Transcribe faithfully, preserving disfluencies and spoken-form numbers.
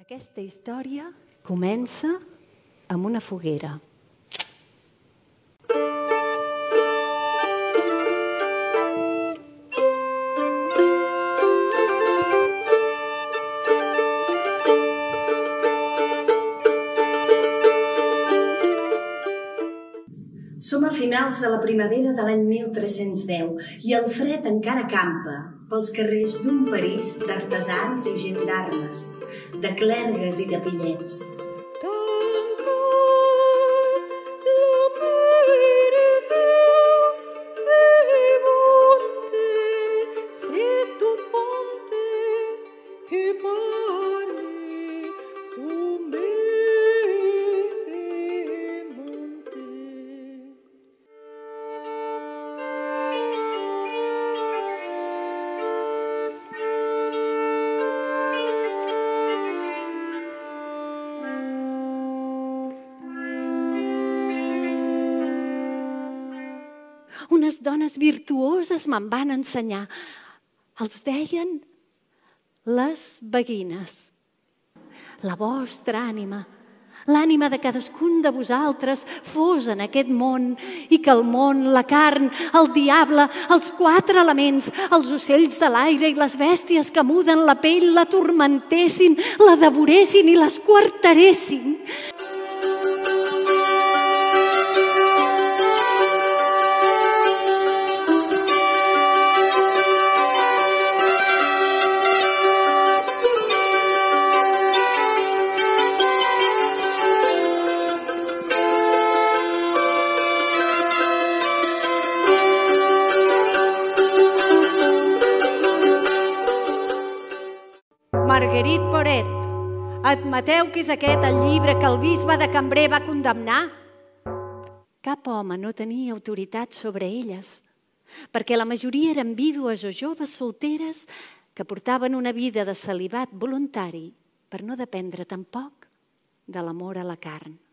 Aquesta història comença amb una foguera. Som a finals de la primavera de l'any mil tres-cents deu i el fred encara campa pels carrers d'un París d'artesans i gent d'armes, de clergues i de pillets. Unes dones virtuoses me'n van ensenyar. Els deien les beguines. La vostra ànima, l'ànima de cadascun de vosaltres fos en aquest món i que el món, la carn, el diable, els quatre elements, els ocells de l'aire i les bèsties que muden la pell la turmentessin, la devoressin i l'esquarteressin. Marguerite Porete, admeteu que és aquest el llibre que el bisbe de Cambrai va condemnar? Cap home no tenia autoritat sobre elles, perquè la majoria eren vídues o joves solteres que portaven una vida de celibat voluntari per no dependre tampoc de l'amor a la carn.